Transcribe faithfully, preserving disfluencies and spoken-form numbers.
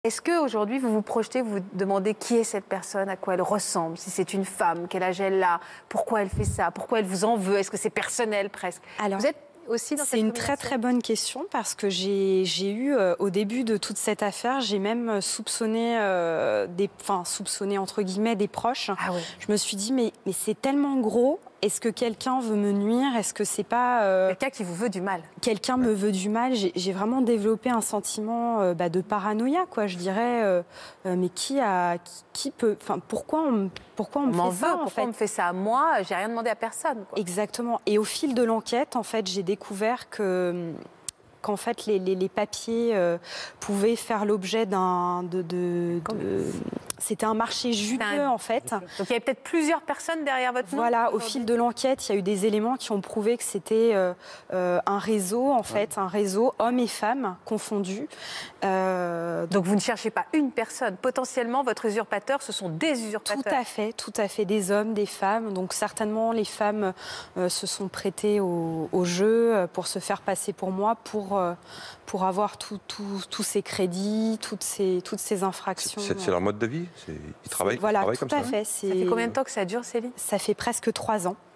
Est-ce qu'aujourd'hui, vous vous projetez, vous vous demandez qui est cette personne, à quoi elle ressemble, si c'est une femme, quel âge elle a, pourquoi elle fait ça, pourquoi elle vous en veut, est-ce que c'est personnel presque? Alors, vous êtes aussi dans cette c'est une très très bonne question parce que j'ai eu, euh, au début de toute cette affaire, j'ai même soupçonné, euh, des, enfin soupçonné entre guillemets des proches. Ah oui. Je me suis dit, mais, mais c'est tellement gros. Est-ce que quelqu'un veut me nuire? Est-ce que c'est pas... Euh, quelqu'un qui vous veut du mal? Quelqu'un me veut du mal. J'ai vraiment développé un sentiment euh, bah, de paranoïa, quoi. Je dirais, euh, euh, mais qui a... Qui, qui peut... Enfin, pourquoi on, pourquoi on, on me fait ça, veut, en pourquoi fait on me fait ça à moi? J'ai rien demandé à personne, quoi. Exactement. Et au fil de l'enquête, en fait, j'ai découvert que... qu'en fait, les, les, les papiers euh, pouvaient faire l'objet d'un... De, de, de... C'était un marché juteux, un... en fait. Donc, il y avait peut-être plusieurs personnes derrière votre nom? Voilà, au fil de l'enquête, il y a eu des éléments qui ont prouvé que c'était euh, euh, un réseau, en fait, un réseau hommes et femmes confondus. Euh... Donc, vous ne cherchez pas une personne. Potentiellement, votre usurpateur, ce sont des usurpateurs. Tout à fait, tout à fait. Des hommes, des femmes. Donc, certainement, les femmes euh, se sont prêtées au, au jeu pour se faire passer pour moi, pour, euh, pour avoir tous tout, tout ces crédits, toutes ces, toutes ces infractions. C'est leur mode de vie? Ils travaillent, voilà, ils travaillent tout comme à ça. fait. Ça fait combien de temps que ça dure, Céline? Ça fait presque trois ans.